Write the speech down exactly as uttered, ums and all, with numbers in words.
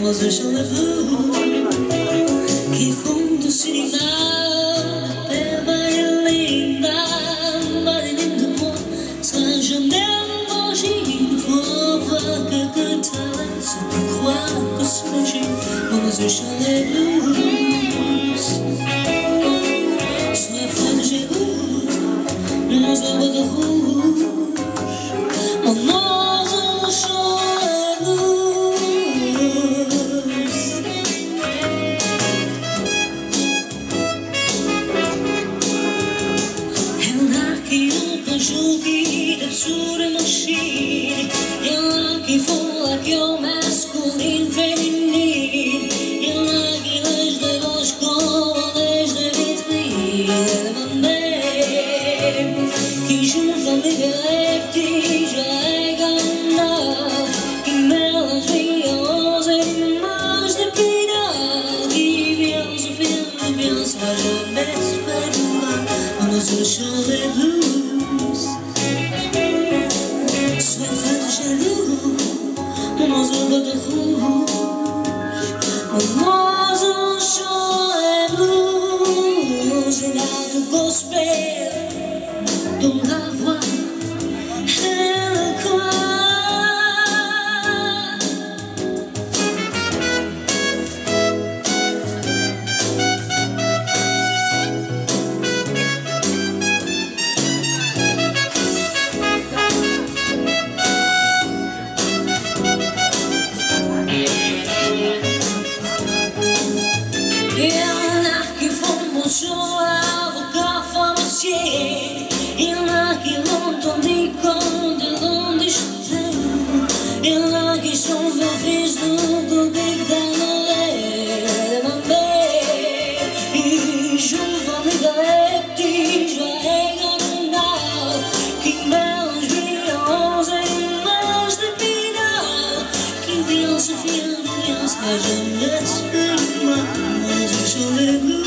sur le bout qui font de cinéma per Marilina, Marilyn de moi sera jamais magie. Il faut voir quelques talents si tu crois que c'est magique. Mon yeux sur les blues sur la fin de Jéhu, le nom de de rouge, mon nom sur les blues. Julgi dazzurre maschine, e anche fuori che ho masculin femminile, e anche les de bosco, les de vitrine, mamma, qui juntam les galetti, já ganhar, qui mélange violons et images de pinard, qui vient se faire bien, ça jamais se fait de mal, on ne se change les blues. Sois pas de jaloux, mon oiseau de rouge, mon oiseau sur les blues. Et là le gospel dont la voix est le coin. Il y en a qui font mon show avocat pharmacien, il y en a qui l'ont dit comme de l'ont déchuté, il y en a qui sont vos fils de public dans l'air, ma mère, ils jouent dans les galettes, j'ai gagné, qui mélangent violons et images de pinard, qui vient se faire bien, ça jamais se fait mal. Sur les blues.